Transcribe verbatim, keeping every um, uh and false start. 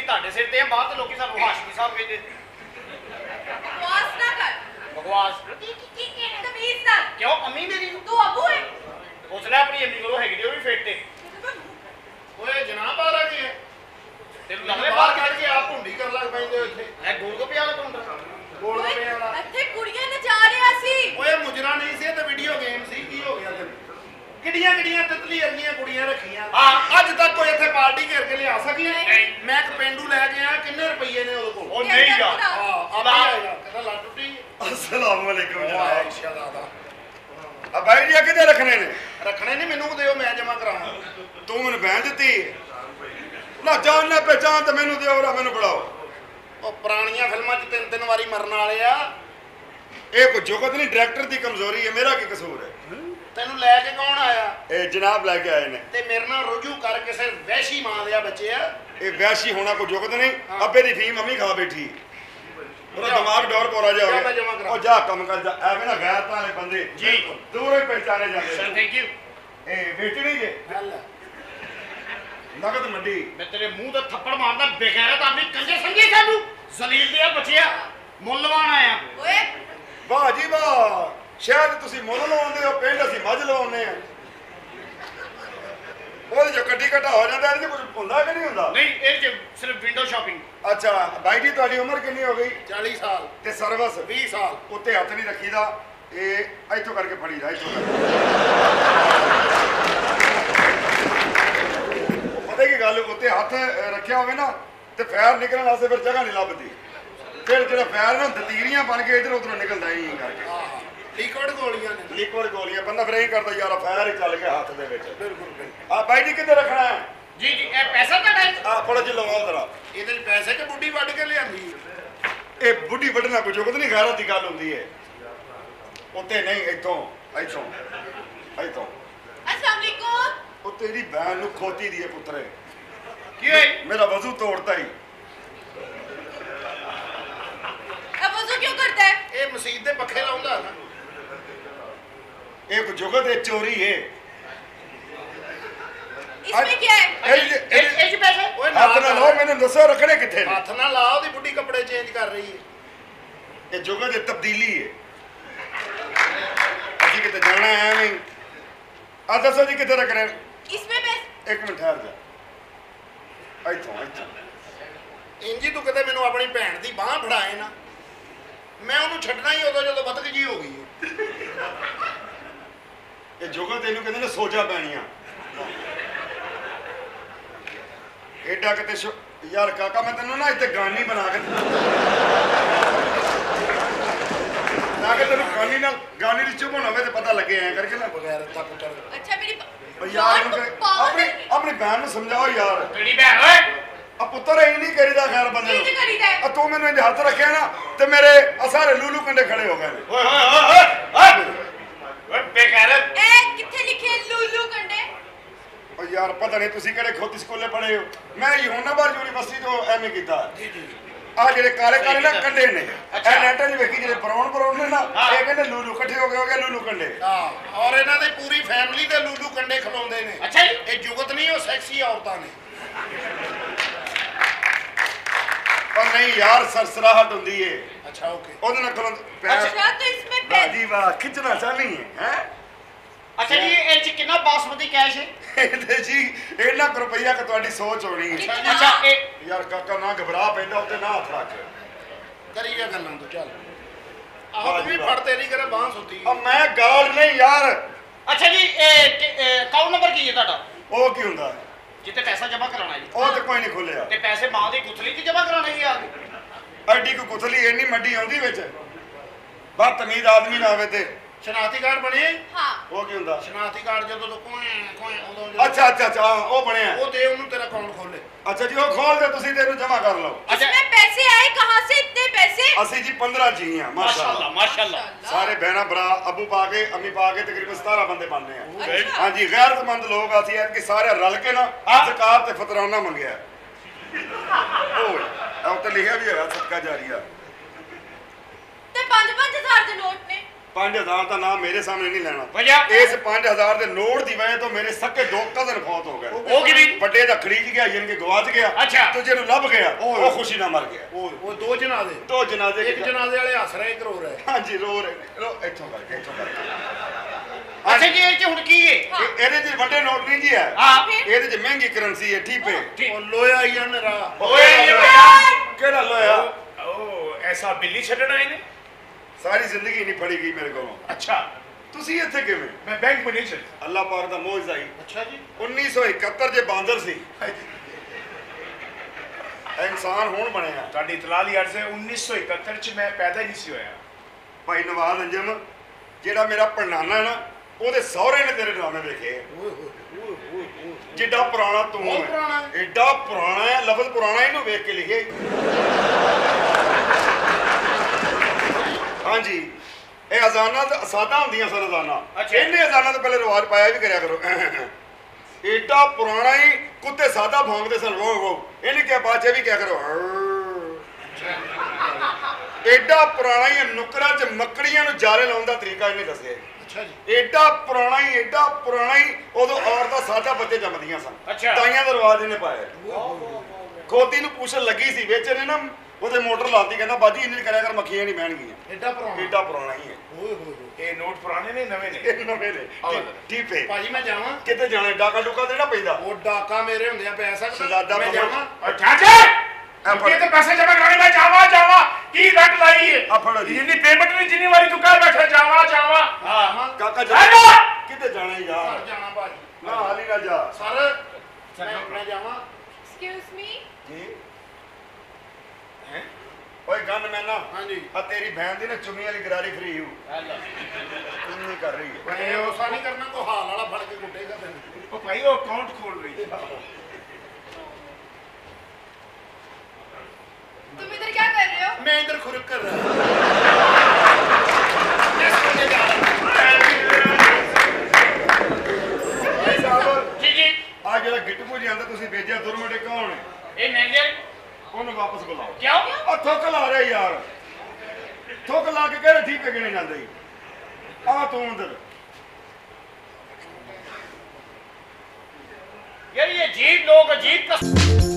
ਤੁਹਾਡੇ ਸਿਰ ਤੇ ਆ ਬਾਹਰ ਤੇ ਲੋਕੀ ਸਾਨੂੰ ਹਾਸ਼ਮੀ ਸਾਹਿਬ ਕਹਿੰਦੇ ਬਕਵਾਸ ਨਾ ਕਰ ਬਕਵਾਸ ਤਮੀਜ਼ ਨਾਲ ਕਿਉਂ ਅੰਮੀ ਮੇਰੀ ਤੂੰ ਅਬੂ ਹੈ ਉਸ ਨੇ ਆਪਣੀ ਅੰਮੀ ਕੋਲੋਂ ਹੈਗੀ ਉਹ ਵੀ ਫੇਟ ਤੇ ਓਏ ਜਨਾਬ ਆ ਰਹੀ ਹੈ ਤੈਨੂੰ ਲੱਗਦਾ ਬਾਹਰ ਕੱਢ ਕੇ ਆਪ ਹੁੰਡੀ ਕਰ ਲੱਗ ਪੈਂਦੇ ਇੱਥੇ ਇਹ ਗੋਲ ਗੱਪੇ ਵਾਲਾ ਕੌਣ ਗੋਲ ਗੱਪੇ ਵਾਲਾ ਇੱਥੇ ਕੁੜੀਆਂ ਨਚਾ ਰਿਹਾ ਸੀ ਓਏ ਮੁਜਰਾ ਨਹੀਂ ਸੀ ਤੇ ਵੀਡੀਓ ਗੇਮ ਸੀ ਕੀ ਹੋ ਗਿਆ ਤੈਨੂੰ ਕਿੱਡੀਆਂ ਕਿੱਡੀਆਂ ਤਿਤਲੀ ਵਰਗੀਆਂ ਕੁੜੀਆਂ ਰੱਖੀਆਂ ਹਾਂ ਅੱਜ ਤੱਕ ਕੋਈ ਇੱਥੇ ਪਾਰਟੀ ਘੇਰ ਕੇ ਲਿਆ ਸਕੀ ਨਹੀਂ ਮੈਂ ਇੱਕ ਪਿੰਡੂ ਲੈ ਕੇ ਆਇਆ ਕਿੰਨੇ ਰੁਪਏ ਨੇ ਉਹਦੇ ਕੋਲ ਉਹ ਨਹੀਂ ਯਾਰ ਹਾਂ ਆਦਾ ਕਹਿੰਦਾ ਲੱਟ ਟੁੱਟੀ अस्सलाम वालेकुम जनाब शहजादा अब भाई जी किधर रखने ने रखने नहीं मेनू दियो मैं जमा करावां तू मैंने बहन दी ना जान ना पहचान तो मैनू दियो और मैनू बुलाओ ओ पुरानियां फिल्मां च तीन तीन वारी मरन वाले आ ये कोई जुगत नहीं डायरेक्टर दी कमजोरी है मेरा की कसूर है तेनू लेके कौन आया ए जनाब लेके आए ने ते मेरे नाल रुजू कर किसे वैशी मां दे बच्चे आ ये वैशी होना कोई जुगत नहीं अब्बे दी फीम अम्मी खा बैठी ਉਹਦਾ ਦਿਮਾਗ ਡੋਰ ਪੋਰਾ ਜਾ ਹੋ ਗਿਆ ਉਹ ਜਾ ਕੰਮ ਕਰ ਜਾ ਐਵੇਂ ਨਾ ਗੈਰਤਾਂ ਵਾਲੇ ਬੰਦੇ ਜੀ ਦੂਰੋਂ ਹੀ ਪਹਿਚਾਨੇ ਜਾਂਦੇ ਸਰ ਥੈਂਕ ਯੂ ਇਹ ਵੇਚਣੀ ਜੇ ਨਗਦ ਮੰਡੀ ਮੈਂ ਤੇਰੇ ਮੂੰਹ ਤੇ ਥੱਪੜ ਮਾਰਦਾ ਬੇਗੈਰਤ ਆਦਮੀ ਕੰਜਰ ਸੰਗੀ ਸਾਨੂੰ ਜ਼ਲੀਲ ਦੇ ਬੱਚਿਆ ਮੁੱਲ ਲਵਾਣ ਆਇਆ ਓਏ ਵਾਹ ਜੀ ਵਾਹ ਸ਼ਾਇਦ ਤੁਸੀਂ ਮੁੱਲ ਲਵਾਉਂਦੇ ਹੋ ਪਿੰਡ ਅਸੀਂ ਮੱਝ ਲਵਾਉਂਦੇ ਆ ਉਹਦੇ ਜੋ ਕੱਟੀ ਘਟਾ ਹੋ ਜਾਂਦਾ ਇਹਦੇ ਕੁਝ ਹੁੰਦਾ ਕਿ ਨਹੀਂ ਹੁੰਦਾ ਨਹੀਂ ਇਹ ਚ ਸਿਰਫ ਵਿੰਡੋ ਸ਼ਾਪਿੰਗ ਅੱਛਾ ਬਾਈ ਜੀ ਤੁਹਾਡੀ ਉਮਰ ਕਿੰਨੀ ਹੋ ਗਈ ਚਾਲੀ ਸਾਲ ਤੇ ਸਰਵਿਸ ਵੀਹ ਸਾਲ ਉੱਤੇ ਹੱਥ ਨਹੀਂ ਰੱਖੀਦਾ ਇਹ ਇੱਥੋਂ ਕਰਕੇ ਫੜੀ ਦਾ ਇੱਥੋਂ ਕਰਕੇ ਪਤਾ ਕੀ ਗੱਲ ਉੱਤੇ ਹੱਥ ਰੱਖਿਆ ਹੋਵੇ ਨਾ ਤੇ ਫੈਰ ਨਿਕਲਣ ਵਾਸਤੇ ਫਿਰ ਜਗ੍ਹਾ ਨਹੀਂ ਲੱਭਦੀ ਫਿਰ ਜਿਹੜਾ ਫੈਰ ਨਾ ਦਤੀਰੀਆਂ ਬਣ ਕੇ ਇਧਰ ਉਧਰ ਨਿਕਲਦਾ ਹੀ ਕਰਕੇ ਲਿਕਵਿਡ ਗੋਲੀਆਂ ਨੇ ਲਿਕਵਿਡ ਗੋਲੀਆਂ ਬੰਦਾ ਫਿਰ ਇਹੀ ਕਰਦਾ ਯਾਰ ਫੈਰ ਹੀ ਚੱਲ ਗਿਆ ਹੱਥ ਦੇ ਵਿੱਚ ਬਿਲਕੁਲ ਆ ਬਾਈ ਜੀ ਕਿੱਥੇ ਰੱਖਣਾ ਹੈ ਜੀ ਜੀ ਇਹ ਪੈਸਾ ਤੁਹਾਡਾ ਹੈ ਆ ਫੜੋ ਜੀ ਲਵਾਓ ਜ਼ਰਾ ਇਹਦੇ ਚ ਪੈਸੇ ਕਿ ਬੁੱਢੀ ਵੱਢ ਕੇ ਲਿਆਂਦੀ ਇਹ ਬੁੱਢੀ ਵੱਢਣਾ ਕੋਈ ਜੁਗਤ ਨਹੀਂ ਗੈਰਤ ਦੀ ਗੱਲ ਹੁੰਦੀ ਹੈ ਉੱਤੇ ਨਹੀਂ ਇੱਥੋਂ ਇੱਥੋਂ ਇੱਥੋਂ अस्सलाम वालेकुम ਉਹ ਤੇਰੀ ਬੈਨ ਨੂੰ ਖੋਤੀ ਦੀ ਹੈ ਪੁੱਤਰੇ ਕੀ ਹੋਈ ਮੇਰਾ ਵਜ਼ੂ ਤੋੜਤਾ ਹੀ अब वजू क्यों करता है ਇਹ ਮਸਜਿਦ ਦੇ ਪੱਖੇ ਲਾਉਂਦਾ ਨਾ ਇਹ ਕੋਈ ਜੁਗਤ ਹੈ ਚੋਰੀ ਹੈ इसमें क्या है ਇਹ ਇਹ ਚ ਪੈਸੇ ਓਏ ਹੱਥ ਨਾ ਲਾਓ ਮੈਨੂੰ ਦੱਸੋ ਰੱਖਣੇ ਕਿੱਥੇ ਨੇ ਹੱਥ ਨਾ ਲਾ ਉਹਦੀ ਬੁੱਢੀ ਕੱਪੜੇ ਚੇਂਜ ਕਰ ਰਹੀ ਹੈ ਇਹ ਜੁਗਤ ਦੀ ਤਬਦੀਲੀ ਹੈ ਅਸੀਂ ਕਿਤੇ ਜਾਣਾ ਹੈ ਐਵੇਂ ਆ ਦੱਸੋ ਜੀ ਕਿੱਥੇ ਰੱਖਣੇ इसमें पैसे ਇੱਕ ਮਿੰਟ ਠਹਿਰ ਜਾ ਇੱਥੋਂ ਇੱਥੋਂ ਇੰਜੀ ਤੂੰ ਕਿਤੇ ਮੈਨੂੰ ਆਪਣੀ ਭੈਣ ਦੀ ਬਾਹ ਫੜਾਏ ਨਾ ਮੈਂ ਉਹਨੂੰ ਛੱਡਣਾ ਹੀ ਉਦੋਂ ਜਦੋਂ ਬਤਕ ਜੀ ਹੋ ਗਈ ਇਹ ਜੁਗਤ ਇਹਨੂੰ ਕਹਿੰਦੇ ਨੇ ਸੋਚਾ ਪੈਣੀਆਂ ਏਡਾ ਕਿਤੇ ਯਾਰ ਕਾਕਾ ਮੈਂ ਤੈਨੂੰ ਨਾ ਇੱਥੇ ਗਾਨੀ ਬਣਾ ਕੇ ਨਾ ਕਿ ਤੈਨੂੰ ਗਾਨੀ ਨਾਲ ਗਾਨੀ ਦੀ ਚੁਭਣ ਹੋਵੇ ਤੇ ਪਤਾ ਲੱਗੇ ਐ ਕਰਕੇ ਨਾ ਬਗੈਰ ਤੱਕ ਕਰ अच्छा मेरी ਯਾਰ ਆਪਣੀ ਆਪਣੀ ਭੈਣ ਨੂੰ ਸਮਝਾਓ ਯਾਰ ਕਿਹੜੀ ਭੈਣ ਓਏ ਆ ਪੁੱਤਰ ਐ ਨਹੀਂ ਕਰੀਦਾ ਖੈਰ ਬੰਦੇ ਕੀ ਕਰੀਦਾ ਆ ਤੂੰ ਮੈਨੂੰ ਇਹਦੇ ਹੱਥ ਰੱਖਿਆ ਨਾ ਤੇ ਮੇਰੇ ਆ ਸਾਰੇ ਲੂਲੂ ਕੰਡੇ ਖੜੇ ਹੋ ਗਏ ਨੇ ਓਏ ਓਏ ਓਏ ਓਏ ਓਏ ਬੇਗੈਰਤ ए किथे लिखे लूलू कंडे ਓ ਯਾਰ ਪਤਾ ਨਹੀਂ ਤੁਸੀਂ ਕਿਹੜੇ ਖੋਤੀ ਸਕੂਲੇ ਪੜ੍ਹੇ ਹੋ ਮੈਂ ਯੂਨਾਬਾਰ ਯੂਨੀਵਰਸਿਟੀ ਤੋਂ ਐਮਏ ਕੀਤਾ ਜੀ ਜੀ ਆ ਜਿਹੜੇ ਕਾਲੇ ਕਾਲੇ ਨਾ ਕੰਡੇ ਨੇ ਇਹ ਨੈਟਾਂ 'ਚ ਵੇਖੀ ਜਿਹੜੇ ਬਰਾਉਨ ਬਰਾਉਨ ਨੇ ਨਾ ਇਹ ਕਹਿੰਦੇ ਲੂਲੂ ਇਕੱਠੇ ਹੋ ਗਏ ਹੋ ਗਏ ਲੂਲੂ ਕੰਡੇ ਹਾਂ ਔਰ ਇਹਨਾਂ ਦੇ ਪੂਰੀ ਫੈਮਿਲੀ ਦੇ ਲੂਲੂ ਕੰਡੇ ਖਲਾਉਂਦੇ ਨੇ ਅੱਛਾ ਜੀ ਇਹ ਜੁਗਤ ਨਹੀਂ ਉਹ ਸੈਕਸੀ ਔਰਤਾਂ ਨੇ ਪਰ ਨਹੀਂ ਯਾਰ ਸਰਸਰਾਹਟ ਹੁੰਦੀ ਏ ਅੱਛਾ ਓਕੇ ਉਹਦੇ ਨਾਲ ਖਲੋਂ अच्छा तो इसमें ਵਾਹ पैसे ਜੀ ਵਾਹ ਖਿੱਚਣਾ ਚਾਹਨੀ ਹੈ ਹੈ ਅੱਛਾ ਜੀ ਇਹ ਚ ਕਿੰਨਾ ਬਾਸਮਤੀ ਕੈਸ਼ ਹੈ ਇਹਦੇ ਜੀ ਇਹਨਾਂ ਕੁ ਰੁਪਈਆ ਕਿ ਤੁਹਾਡੀ ਸੋਚ ਹੋਣੀ ਹੈ ਅੱਛਾ ਇਹ ਯਾਰ ਕਾਕਾ ਨਾ ਘਬਰਾ ਪੈਂਦਾ ਉੱਤੇ ਨਾ ਹੱਥ ਰੱਖ ਕਰੀਏ ਗੱਲਾਂ ਤੋਂ ਚੱਲ ਆਹ ਤੂੰ ਵੀ ਫੜ ਤੇਰੀ ਕਰੇ ਬਾਂਹ ਸੁੱਤੀ ਆ ਮੈਂ ਗਾਲ ਨਹੀਂ ਯਾਰ ਅੱਛਾ ਜੀ ਇਹ ਅਕਾਊਂਟ ਨੰਬਰ ਕੀ ਹੈ ਤੁਹਾਡਾ ਉਹ ਕੀ ਹੁੰਦਾ ਜਿੱਤੇ ਪੈਸਾ ਜਮ੍ਹਾਂ ਕਰਾਉਣਾ ਜੀ ਉਹ ਤੇ ਕੋਈ ਨਹੀਂ ਖੋਲਿਆ ਤੇ ਪੈਸੇ ਮਾਂ ਦੀ ਗੁੱਥਲੀ 'ਚ ਜਮ੍ਹਾਂ ਕਰਾਉਣੇ ਯਾਰ ਐਡੀ ਕੋ ਕੁਥਲੀ ਇੰਨੀ ਮੱਡੀ ਆਉਂਦੀ ਵਿੱਚ ਬਦਤਮੀਜ਼ ਆਦਮੀ ਨਾ ਆਵੇ ਤੇ ਸ਼ਨਾਖਤੀ ਕਾਰਡ ਬਣੇ हाँ ਉਹ ਕੀ ਹੁੰਦਾ ਸ਼ਨਾਖਤੀ ਕਾਰਡ ਜਦੋਂ ਤੋਂ ਕੋਏ ਕੋਏ ਉਦੋਂ ਅੱਛਾ ਅੱਛਾ ਅੱਛਾ ਉਹ ਬਣਿਆ ਉਹ ਦੇ ਉਹਨੂੰ ਤੇਰਾ ਅਕਾਊਂਟ ਖੋਲੇ ਅੱਛਾ ਜੀ ਉਹ ਖੋਲ ਦੇ ਤੁਸੀਂ ਤੇ ਇਹਨੂੰ ਜਮ੍ਹਾਂ ਕਰ ਲਓ इसमें पैसे आए कहाँ से इतने पैसे ਅਸੀਂ ਜੀ ਪੰਦਰਾਂ ਜੀ ਆ ਮਾਸ਼ਾਅੱਲਾ ਮਾਸ਼ਾਅੱਲਾ ਸਾਰੇ ਬਹਿਣਾ ਭਰਾ ਅਬੂ ਪਾ ਕੇ ਅੰਮੀ ਪਾ ਕੇ ਤਕਰੀਬਨ ਸਤਾਰਾਂ ਬੰਦੇ ਬਣਨੇ ਆ अच्छा ਹਾਂਜੀ ਗੈਰਤਮੰਦ ਲੋਕ ਅਸੀਂ ਐ ਕਿ ਸਾਰੇ ਰਲ ਕੇ ਨਾ ਜ਼ਕਾਤ ਤੇ ਫਤਰਾਨਾ ਮੰਗਿਆ ਓਏ ਉਹ ਤੇ ਲਿਖਿਆ ਵੀ ਹੈਗਾ ਸਦਕਾ ਜਾਰੀਆ ते पांच पांच हजार के नोट ने ਪੰਜ ਹਜ਼ਾਰ ਦਾ ਨਾਮ ਮੇਰੇ ਸਾਹਮਣੇ ਨਹੀਂ ਲੈਣਾ ਵਜ੍ਹਾ ਇਸ ਪੰਜ ਹਜ਼ਾਰ ਦੇ ਨੋਟ ਦੀ ਵਜ੍ਹਾ ਤੋਂ ਮੇਰੇ ਸਕੇ ਦੋ ਕਜ਼ਨ ਫੌਤ ਹੋ ਗਏ ਉਹ ਕਿਵੇਂ ਵੱਡੇ ਦਾ ਖਰੀਦ ਗਿਆ ਯਾਨੀ ਕਿ ਗਵਾਚ ਗਿਆ ਅੱਛਾ। ਦੂਜੇ ਨੂੰ ਲੱਭ ਗਿਆ ਉਹ ਖੁਸ਼ੀ ਨਾਲ ਮਰ ਗਿਆ ਉਹ ਦੋ ਜਨਾਜ਼ੇ ਦੋ ਜਨਾਜ਼ੇ ਇੱਕ ਜਨਾਜ਼ੇ ਵਾਲੇ ਹੱਸ ਰਹੇ ਇੱਕ ਰੋ ਰਹੇ ਹਾਂਜੀ ਰੋ ਰਹੇ ਨੇ ਰੋ ਇੱਥੋਂ ਕਰਕੇ ਇੱਥੋਂ ਕਰਕੇ ਅੱਛਾ ਜੀ ਇਹ ਚ ਹੁਣ ਕੀ ਹੈ ਇਹ- ਇਹਦੇ ਚ ਵੱਡੇ ਨੋਟ ਨਹੀਂ ਜੀ ਹੈ ਹਾਂ ਇਹਦੇ ਚ ਮਹਿੰਗੀ ਕਰੰਸੀ ਹੈ ਠੀਪੇ ਉਹ ਲੋਇਆ ਹੀ ਆ ਨਰਾ ਓਏ ਇਹ ਭਈਆ ਕਿਹੜਾ ਲੋਇਆ ਉਹ ਐਸਾ ਬਿੱਲੀ ਛੱਡਣਾ ਇਹਨੇ ਸਾਰੀ ਜ਼ਿੰਦਗੀ ਨਹੀਂ ਫੜੀ ਗਈ ਮੇਰੇ ਕੋਲੋਂ ਅੱਛਾ ਤੁਸੀਂ ਇੱਥੇ ਕਿਵੇਂ ਮੈਂ ਬੈਂਕ ਮੈਨੇਜਰ ਅੱਲਾਹ ਪਾਕ ਦਾ ਮੋਹਜ਼ਾ ਹੀ ਅੱਛਾ ਜੀ ਉੱਨੀ ਸੌ ਇਕਹੱਤਰ ਜੇ ਬਾਂਦਰ ਸੀ ਇਨਸਾਨ ਹੁਣ ਬਣਿਆ ਤੁਹਾਡੀ ਇਤਲਾਹ ਲਈ ਅਰਜ਼ ਹੈ ਉੱਨੀ ਸੌ ਇਕਹੱਤਰ ਚ ਮੈਂ ਪੈਦਾ ਹੀ ਨਹੀਂ ਸੀ ਹੋਇਆ ਭਾਈ ਨਵਾਜ਼ ਅੰਜਮ ਜਿਹੜਾ ਮੇਰਾ ਪੜਨਾਨਾ ਨਾ ਉਹਦੇ ਸਹੁਰੇ ਨੇ ਤੇਰੇ ਡਰਾਮੇ ਵੇਖੇ ਓਏ ਹੋਏ ਓਏ ਹੋਏ ਓਏ ਜਿੱਡਾ ਪੁਰਾਣਾ ਤੂੰ ਬਹੁਤ ਹੈ ਪੁਰਾਣਾ ਹੈ। ਏਡਾ ਪੁਰਾਣਾ ਹੈ ਲਫ਼ਜ਼ ਪੁਰਾਣਾ ਇਹਨੂੰ ਵੇਖ ਕੇ ਲਿਖੇ ਹਾਂਜੀ ਇਹ ਅਜ਼ਾਨਾਂ ਤੇ ਅਸਾਦਾਂ ਹੁੰਦੀਆਂ ਸਨ ਅਜ਼ਾਨਾਂ ਅੱਛਾ। ਇਹਨੇ ਅਜ਼ਾਨਾਂ ਤੋਂ ਪਹਿਲੇ ਰਿਵਾਜ ਪਾਇਆ ਵੀ ਕਰਿਆ ਕਰੋ ਏਡਾ ਪੁਰਾਣਾ ਹੀ ਕੁੱਤੇ ਸਾਦਾ ਭੌਂਕਦੇ ਸਨ ਵੋ ਵੋ ਇਹਨੇ ਕਿਹਾ ਬਾਚੇ ਵੀ ਕਿਆ ਕਰੋ ਏਡਾ ਪੁਰਾਣਾ ਹੀ ਨੁਕਰਾਂ 'ਚ ਮੱਕੜੀਆਂ ਨੂੰ ਜਾਲੇ ਲਾਉਣ ਦਾ ਤਰੀਕਾ ਇਹਨੇ ਦੱਸਿਆ ਅੱਛਾ ਜੀ ਏਡਾ ਪੁਰਾਣਾ ਹੀ ਏਡਾ ਪੁਰਾਣਾ ਹੀ ਉਦੋਂ ਔਰਤਾਂ ਸਾਦਾ ਬੱਚੇ ਜੰਮਦੀਆਂ ਸਨ ਅੱਛਾ। ਤਾਈਆਂ ਦਾ ਰਿਵਾਜ ਇਹਨੇ ਪਾਇਆ ਖੋਤੀ ਨੂੰ ਪੁੱਛਣ ਲੱਗੀ ਸੀ ਵਿੱਚ ਇਹਨੇ ਨਾ ਉਹਦੇ ਮੋਟਰ ਲਾਤੀ ਕਹਿੰਦਾ ਬਾਜੀ ਇੰਨੀ ਕਰਿਆ ਕਰ ਮੱਖੀਆਂ ਨਹੀਂ ਬਹਿਣਗੀਆਂ ਐਡਾ ਪੁਰਾਣਾ ਏਡਾ ਪੁਰਾਣਾ ਹੀ ਹੈ ਓਏ ਹੋਏ ਹੋਏ ਇਹ ਨੋਟ ਪੁਰਾਣੇ ਨੇ ਨਵੇਂ ਨੇ ਇਹ ਨਵੇਂ ਨੇ ਠੀਕ ਹੈ ਭਾਜੀ ਮੈਂ ਜਾਵਾਂ ਕਿਤੇ ਜਾਣਾ ਡਾਕਾ ਡੁਕਾ ਦੇਣਾ ਪੈਂਦਾ ਉਹ ਡਾਕਾ ਮੇਰੇ ਹੁੰਦਿਆਂ ਪੈ ਸਕਦਾ ਸ਼ਹਿਜ਼ਾਦਾ ਮੈਂ ਬਾਬਾ। ਜਾਵਾਂ ਅੱਛਾ ਜੀ ਇਹ ਤੇ ਪੈਸੇ ਜਮਾ ਕਰਾਣੇ ਮੈਂ ਜਾਵਾ ਜਾਵਾ ਕੀ ਰੱਟ ਲਾਈ ਹੈ ਆ ਫੜੋ ਜੀ। ਜਿੰਨੀ ਪੇਮੈਂਟ ਨਹੀਂ ਜਿੰਨੀ ਵਾਰੀ ਤੂੰ ਕਹਿ ਬੈਠਾ ਜਾਵਾ ਜਾਵਾ ਹਾਂ ਹਾਂ ਕਾਕਾ ਜਾ ਹੈਲੋ ਕਿਤੇ ਜਾਣਾ ਯਾਰ ਘਰ ਜਾਣਾ ਭਾਜੀ ਨਾ ਹਾਲੀ ਨਾ ਜਾ ਸਰ ਮੈਂ ਮੈਂ ਜਾਵਾਂ ਐਕਸਕਿਊਜ਼ ਮੀ ਜੀ ਓਏ ਗੰਨ ਮੈਂ ਨਾ ਹਾਂਜੀ ਆ ਤੇਰੀ ਭੈਣ ਦੀ ਨਾ ਚੁੰਨੀ ਵਾਲੀ ਗਰਾਰੀ ਫਰੀ ਹੂੰ ਇੰਨੀ ਕਰ ਰਹੀ ਹੈ ਮੈਂ ਉਸਾ ਨਹੀਂ ਕਰਨਾ ਕੋ ਹਾਲ ਵਾਲਾ ਫੜ ਕੇ ਕੁੱਟੇਗਾ ਤੈਨੂੰ ਉਹ ਭਾਈ ਉਹ ਅਕਾਊਂਟ ਖੋਲ ਰਹੀ ਹੈ तुम इधर क्या कर रहे हो मैं इधर खुरक कर रहा हूँ ਜੀ ਜੀ ਆ ਜਿਹੜਾ ਗਿੱਟਪੂ ਜੀ ਆਂਦਾ ਤੁਸੀਂ ਵੇਚਿਆ ਦੁਰਮਟੇ ਕੌਣ ਹੈ ਇਹ ਮੈਨੇਜਰ ਉਹਨੂੰ ਵਾਪਸ ਬੁਲਾਓ ਕਿਉਂ ਆ ਥੁੱਕ ਲਾ ਰਿਹਾ ਯਾਰ ਥੁੱਕ ਲਾ ਕੇ ਕਿਹੜੇ ਠੀਕ ਗਿਣੇ ਜਾਂਦੇ ਆ ਤੂੰ ਅੰਦਰ यार ये अजीब लोग अजीब